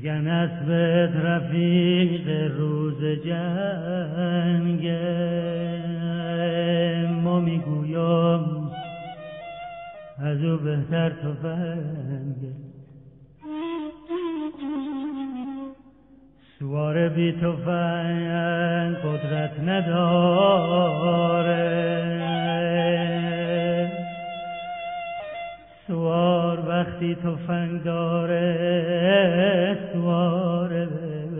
میگن اسبت رفیق روز جنگ، ما میگویم از او بهتر تفنگ. سوار بی تفنگ قدرت نداره، سوار وقتی تفنگ داره سواره.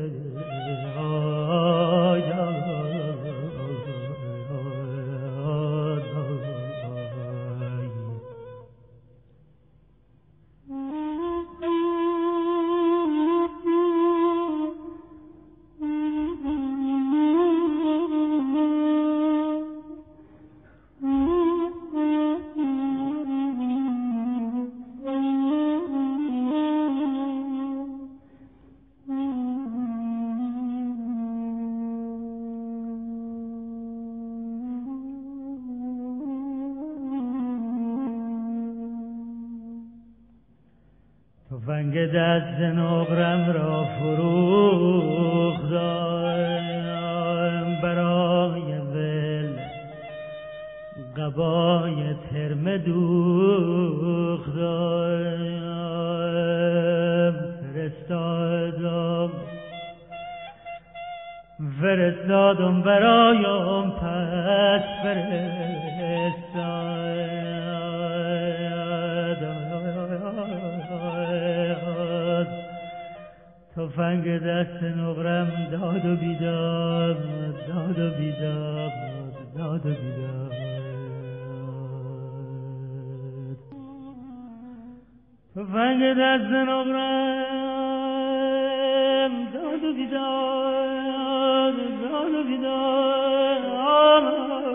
تفنگ دست نقرم را فروختم، برای ول قبای ترمه دوختم. فرستادم برایم پس فرستادم. تفنگ دست نقرم داد و بیداد، داد و بیداد، داد و بیداد. تفنگ دست نقرم داد و بیداد، داد و بیداد.